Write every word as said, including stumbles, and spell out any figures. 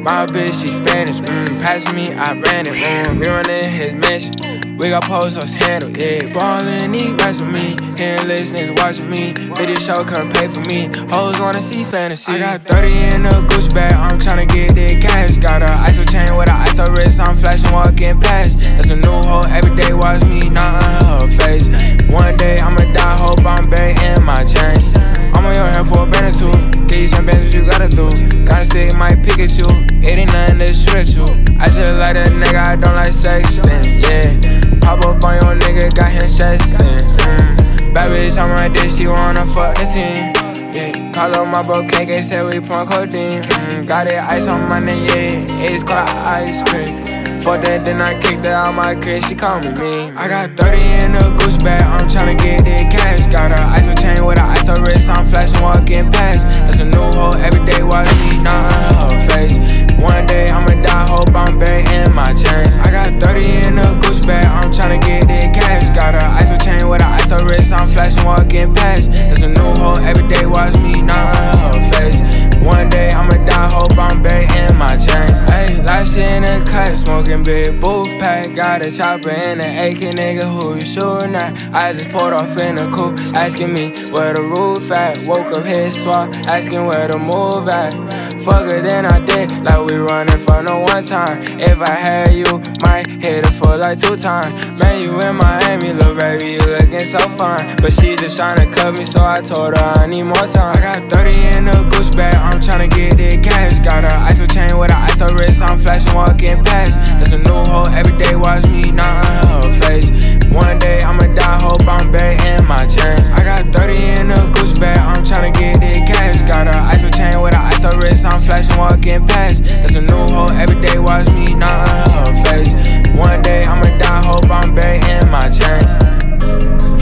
My bitch, she Spanish, mmm, passing me, I ran it, mmm, we running his mansion. We got posts handled, yeah. Ballin', need rest with me. Hearing listeners watching me. Video show couldn't pay for me. Hoes wanna see fantasy. I got thirty in a Gucci bag. I'm tryna get that cash. Got a I S O chain with a I S O wrist. I'm flashing, walking past. That's a new hoe. Every day watch me, not on her face. One day I'ma die. Hope I'm buried in my chain. I'm on your hand for a band or two. Get you some bands, what you gotta do. Gotta stick my Pikachu. It ain't nothing to shoot at you. I just like a nigga, I don't like sexting, yeah. Pop up on your nigga, got him stressing. Mm. Bad bitch, I'm right there, she wanna fuck the team. Yeah, call up my bro, K K said we pouring codeine. Mm. Got it ice on my neck, yeah, it's called ice cream. Fuck that, then I kicked her out my crib, she call me mean. I got thirty in a Gucci bag, I'm tryna get that cash. Got a I S O chain with a I S O wrist, I'm flashing, walking past. That's a new hoe, every day watch me, not on her face. One day I'ma die, hope I'm buried in my chains. I got thirty in a Gucci bag, I'm tryna get that cash. Got a I S O chain with a I S O wrist, I'm flashing, walking past. That's a new hoe, every day watch me, not on her face. One day I'ma die, hope I'm buried in my chains. Ayy, last year in the cut, smoking big booth pack. Got a chopper in the A K, nigga, who you shooting at? I just pulled off in the coupe, asking me where the roof at. Woke up head swap, asking where the move at. Fuck it, then I did, like we running for no one time. If I had you, might hit it for like two times. Man, you in Miami, little baby, you looking so fine. But she just tryna cut me, so I told her I need more time. I got thirty in a Gucci bag, I'm tryna get that cash. Got a I S O chain with a I S O wrist, I'm flashing, walking past. That's a new hoe, every day watch me, not on her face. One day I'ma die, hope I'm buried in my chains. I got thirty in a Gucci bag, I'm tryna get that cash. Got a I S O chain with a I S O wrist, I'm flashing, walking past. That's a new hoe, every day watch me, not on her face. One day I'ma die, hope I'm buried in my chains.